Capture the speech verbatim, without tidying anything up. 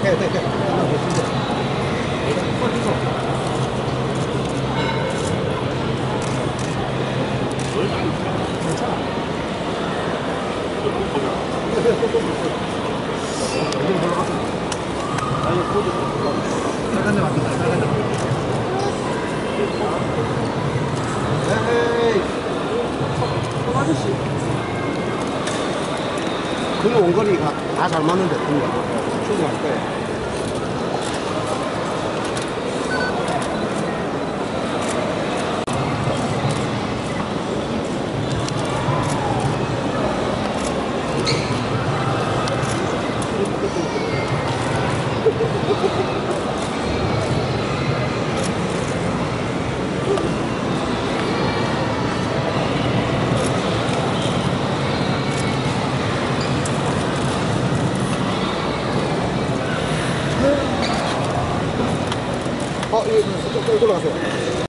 돼, 돼, 돼. 하나 더 준다. 손 주소. 괜찮아. 이제 올라갔어. 아니, 코드. 빨간 데 맞다, 빨간 데 맞다. 에이, 형 아저씨. 그 원거리가 다 잘 맞는데, 그거. 충분할 거야. 어, 이거 좀 끌고 가세요.